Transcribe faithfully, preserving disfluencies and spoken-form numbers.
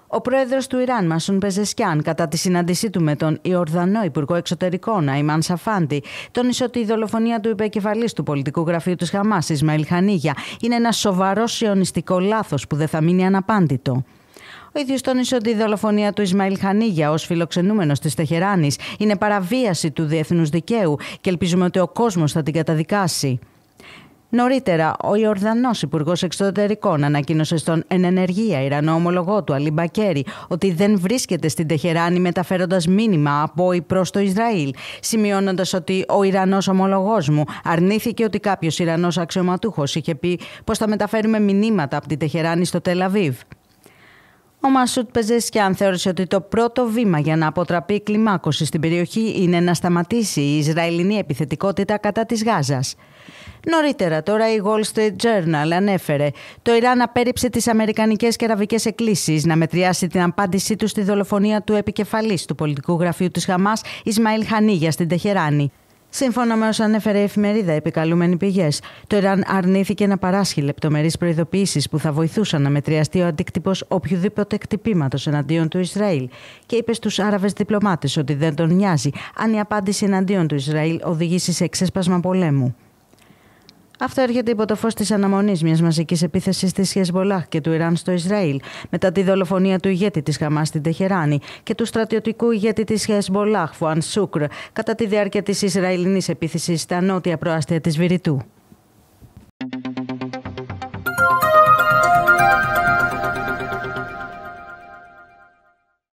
Ο πρόεδρος του Ιράν, Μασούν Πεζεσκιάν, κατά τη συνάντησή του με τον Ιορδανό Υπουργό Εξωτερικών, Αϊμάν Σαφάντι, τόνισε ότι η δολοφονία του υπεκεφαλής του πολιτικού γραφείου της Χαμάς, Ισμαήλ Χανίγια, είναι ένα σοβαρό σιωνιστικό λάθος που δεν θα μείνει αναπάντητο. Ο ίδιος τόνισε ότι η δολοφονία του Ισμαήλ Χανίγια ως φιλοξενούμενος της Τεχεράνης είναι παραβίαση του διεθνούς δικαίου και ελπίζουμε ότι ο κόσμος θα την καταδικάσει. Νωρίτερα, ο Ιορδανός Υπουργός Εξωτερικών ανακοίνωσε στον εν ενεργεία Ιρανό ομολογό του Αλί Μπακέρι ότι δεν βρίσκεται στην Τεχεράνη μεταφέροντας μήνυμα από ή προς το Ισραήλ, σημειώνοντας ότι ο Ιρανός ομολογός μου αρνήθηκε ότι κάποιος Ιρανός αξιωματούχος είχε πει πως θα μεταφέρουμε μηνύματα από την Τεχεράνη στο Τελ Αβίβ. Ο Μασούτ Πεζεσκιάν θεώρησε ότι το πρώτο βήμα για να αποτραπεί η κλιμάκωση στην περιοχή είναι να σταματήσει η Ισραηλινή επιθετικότητα κατά της Γάζας. Νωρίτερα, τώρα η Wall Street Journal ανέφερε το Ιράν απέρριψε τις αμερικανικές και αραβικές εκκλήσεις να μετριάσει την απάντησή του στη δολοφονία του επικεφαλής του πολιτικού γραφείου της Χαμάς, Ισμαήλ Χανίγια, στην Τεχεράνη. Σύμφωνα με όσα ανέφερε η εφημερίδα επικαλούμενοι πηγές, το Ιράν αρνήθηκε να παράσχει λεπτομερείς προειδοποιήσεις που θα βοηθούσαν να μετριαστεί ο αντίκτυπος οποιοδήποτε εκτυπήματος εναντίον του Ισραήλ και είπε στους Άραβες διπλωμάτες ότι δεν τον νοιάζει αν η απάντηση εναντίον του Ισραήλ οδηγήσει σε ξέσπασμα πολέμου. Αυτό έρχεται υπό το φως της αναμονής μιας μαζικής επίθεσης της Χεσμολάχ και του Ιράν στο Ισραήλ, μετά τη δολοφονία του ηγέτη της Χαμάς στην Τεχεράνη και του στρατιωτικού ηγέτη της Χεσμολάχ, Φουάν Σούκρ, κατά τη διάρκεια της Ισραηλινής επίθεσης στα νότια προάστια της Βηρητού.